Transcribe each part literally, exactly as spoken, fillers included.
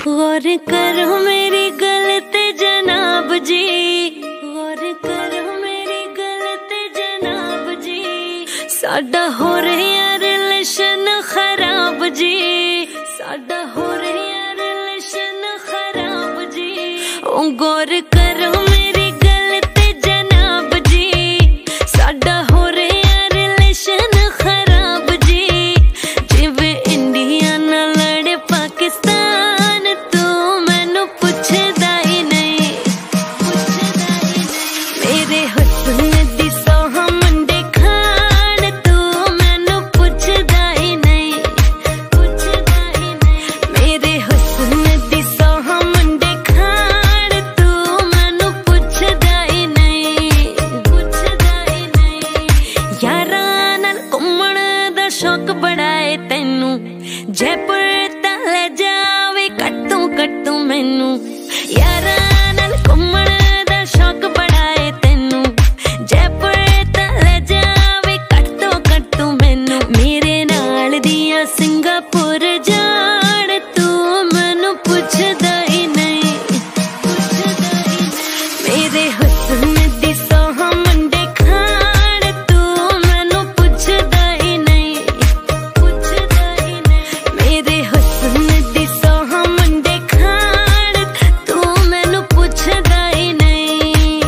गौर करो मेरी गलत जनाब जी, गौर करो मेरी गलत जनाब जी। साडा हो रहा रिलेशन खराब जी, साडा हो रहा रिलेशन खराब जी। ओ गौर करो मेरी गलत जनाब जी, साडा हो रहा रिलेशन खराब जी। जिवे इंडिया ना लड़े पाकिस्तान, तू मैनू पुछदा ही नहीं, पुछदा ही नहीं। मेरे हुस्न दी सोह मुंडे खान, तू मैनू पुछदा ही नहीं, पुछदा ही नहीं। मेरे हुस्न दी सोह मुंडे खान, तू मैनू पुछदा ही नहीं, पुछदा ही नहीं। यारां नाल घुम्मण दा शौक बड़ा है तैनू, जयपुर तां ले जावे कट्टू कट्टू मैनू। यारां नाल घुम्मण दा शौक बड़ा है तैनू, जयपुर तां ले जावे कट्टू कट्टू मैनू। मेरे नाल दियां सिंगापुर जाण, तू मैनू पुछदा ही नहीं, पुछदा ही नहीं। मेरे हुस्न दी सोह मुंडे खान, तू मैनू पुछदा ही नहीं, पुछदा ही नहीं। मेरे हुस्न दी सोह मुंडे खान, तू मैनू पुछदा ही नहीं।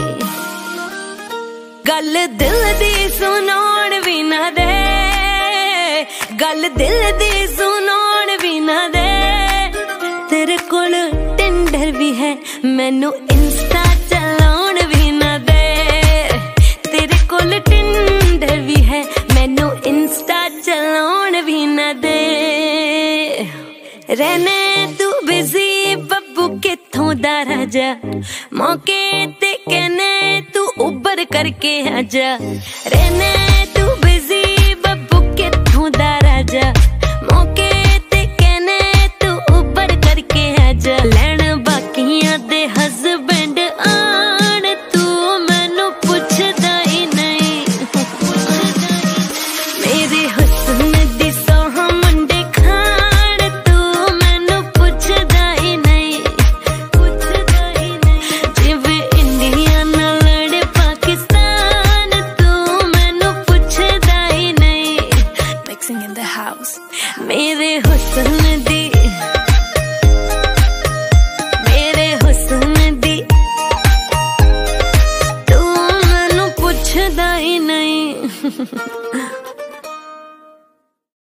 गल दिल दी सुनाउण भी ना दे, गल दिल दी सुनाउण भी ना दे। तेरे कोल टिंडर भी है, मैनू इंस्टा चलाउण भी ना दे। तेरे कोल टिंडर भी है, मैनू इंस्टा चलाउण भी ना दे। रहने तू बिजी बब्बू किथों दा राजा, मौके ते कहने तू उबर करके आजा। रहने तू बिजी बब्बू किथों दा राजा, मौके ते कहने तू उबर करके आजा। लैण बाकियां दे हस्बैंड आण, तू मैनू पुछदा ही नहीं, पुछदा ही नहीं। मेरे हुस्न दी सोह मुंडे खान, तू मैनू पुछदा ही नहीं, पुछदा ही नहीं। जिवे इंडिया ना लड़े पाकिस्तान, तू मैनू पुछदा ही नहीं। Mixing in the house। मेरे हुस्न दी, मेरे हुस्न दी, तू मैनू पुछदा ही नहीं।